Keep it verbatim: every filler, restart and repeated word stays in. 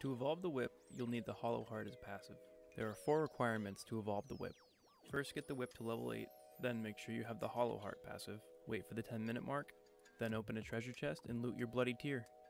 To evolve the whip, you'll need the hollow heart as passive. There are four requirements to evolve the whip. First, get the whip to level eight, then make sure you have the hollow heart passive, wait for the ten minute mark, then open a treasure chest and loot your bloody tear.